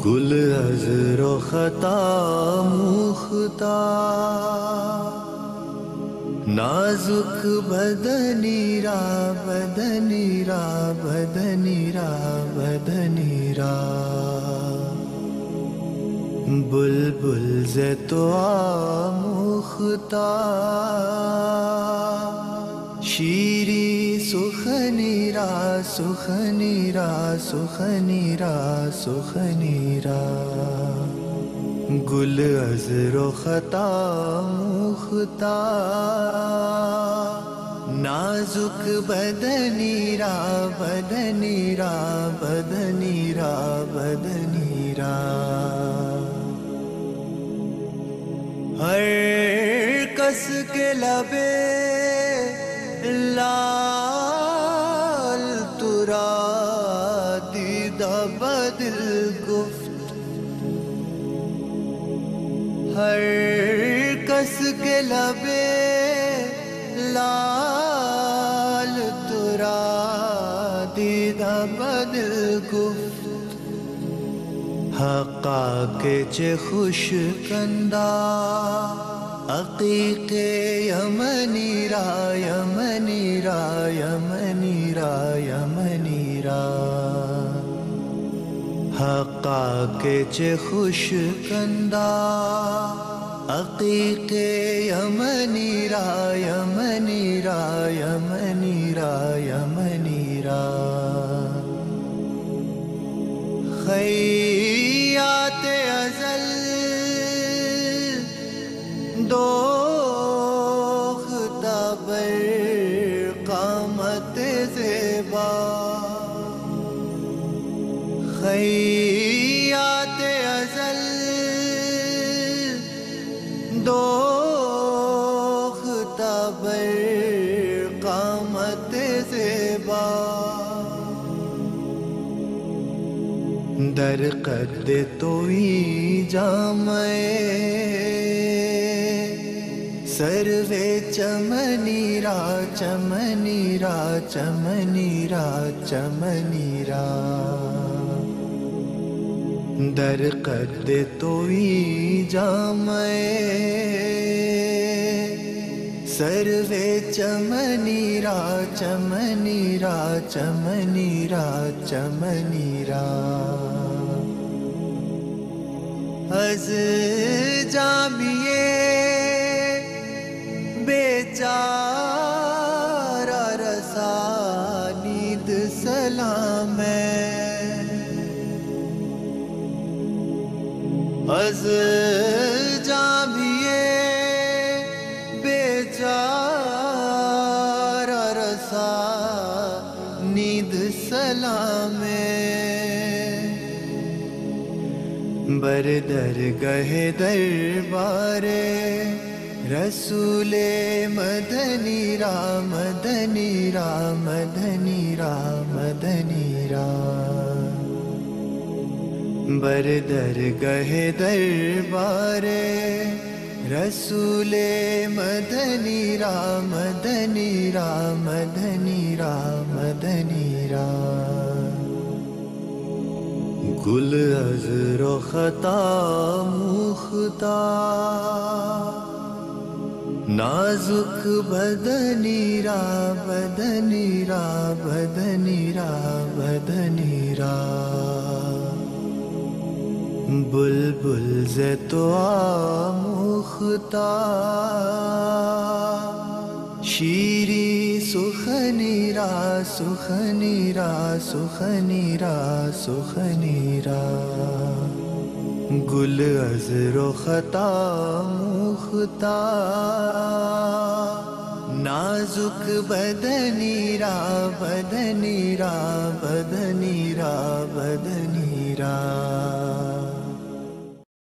گل عذر و خطا مختار، نازک بدنی را بدنی را بدنی را بدنی را، بلبل ز تو آموختار، شیری سخنی را سخنی را سخنی را سخنی را، گل عذر و خطا مختار، نازک بدنی را بدنی را بدنی را بدنی را، ہر کس کے لبے لال ترا دیدہ بدل گفت، ہر کس کے لبے لال ترا دیدہ بدل گفت، حقا کے چه خوش کندا عقیق یمنی را یمنی را یمنی را یمنی را، حقا کے چه خوش کندا عقیق یمنی را یمنی را یمنی را یمنی را، خیات ازل دوختہ بر قامت زیبا، خیات ازل دوختہ بر قامت زیبا، در قد توئی جامع سروے چمنی را چمنی را چمنی را چمنی را، در قد توئی جامع سروے چمنی را چمنی را چمنی را چمنی را، از جامیے بیچارہ رسانید سلام ہے، از جامیے بیچارہ رسانید سلام ہے، بر درگہ دربار رسول مدنی را مدنی را مدنی را مدنی را، بر درگہ دربار رسول مدنی را مدنی را مدنی را مدنی را، گل عذر و خطا مختار، نازک بدنی را بدنی را بدنی را بدنی را، بلبل ز تو آموختار، شیری سخنی را سخنی را سخنی را سخنی را، گل عذر و خطا مختار، نازک بدنی را بدنی را بدنی را بدنی را۔